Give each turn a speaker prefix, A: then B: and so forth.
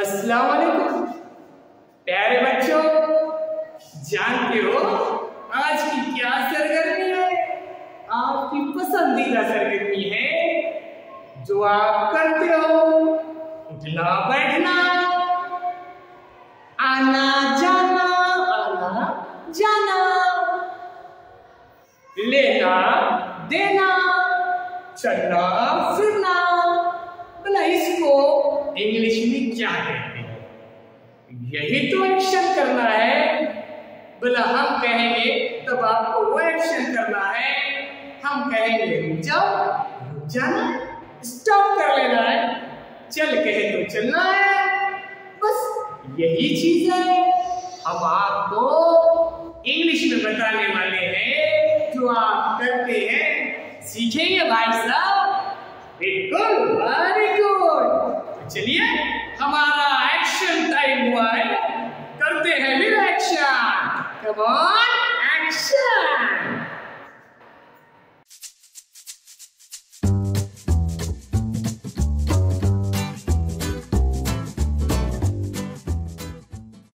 A: अस्सलाम वालेकुम प्यारे बच्चों, जानते हो आज की क्या सरगर्मी है? आपकी पसंदीदा सरगर्मी है जो आप करते हो, उठना बैठना, आना जाना, लेना देना, चलना फिरना। भला इसको इंग्लिश में क्या कहते हैं? यही तो एक्शन करना है। भला हम कहेंगे तब आपको वो एक्शन करना है। हम कहेंगे रुक जाओ, रुक जाना, स्टॉप कर लेना है। चल कहे तो चलना है। बस यही चीज है हम आपको इंग्लिश में बताने वाले हैं जो आप करते हैं। सीखेंगे भाई साहब? बिल्कुल, वेरी गुड। चलिए हमारा एक्शन टाइम हुआ है, करते हैं फिर एक्शन। Come on, action.